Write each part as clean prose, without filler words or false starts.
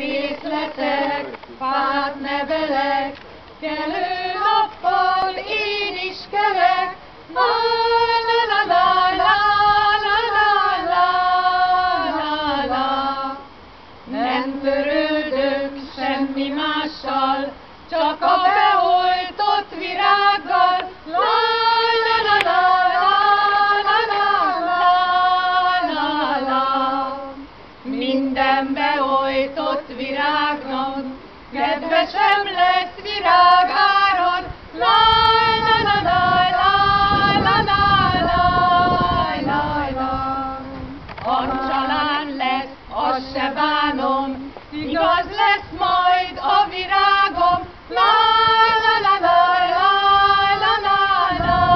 Fészletek, fát nevelek, kelő nappal én is kelek. La la la la la la la la la. Nem törődök semmi mással, csak a beoltott virággal. La la la la la la la la la. Minden beoltott virágnak kedvesem lesz virágáron. La la la la la la la la la. Ancsalán lesz, azt se bánom, igaz lesz majd a virágom. La la la la la la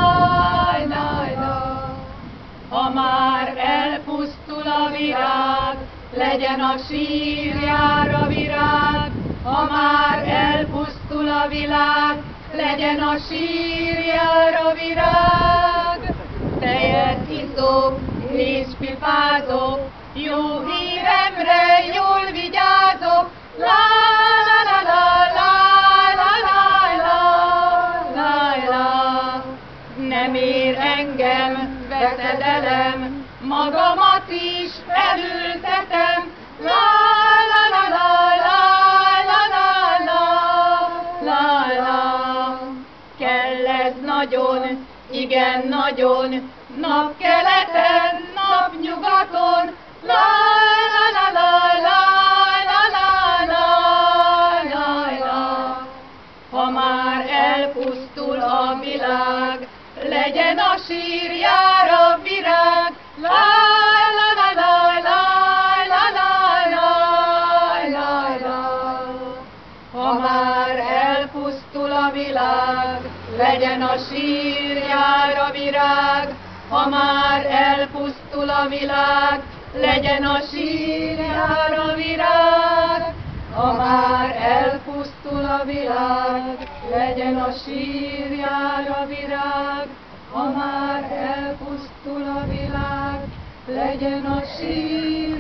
la la la. Ha már elpusztul a virág, legyen a sírjára virág. Ha már elpusztul a világ, legyen a sírjára virág. Tejet iszok és pipázok, jó híremre jól vigyázok. La la la la la la la la la. Nem ér engem veszedelem, magamat is elültetem. La la la la la la la la la. Kell ez nagyon, igen nagyon, napkeleten, napnyugaton. La la la la la la la la la. Ha már elpusztul a világ, legyen a sírjára virág. La la la la la la la la la. Ha már elpusztul a világ, legyen a sírjára virág. Ha már elpusztul a világ, legyen a sírjára virág. Ha már elpusztul a világ, legyen a sírjára virág. Ha már elpusztul a világ, legyen a sírjára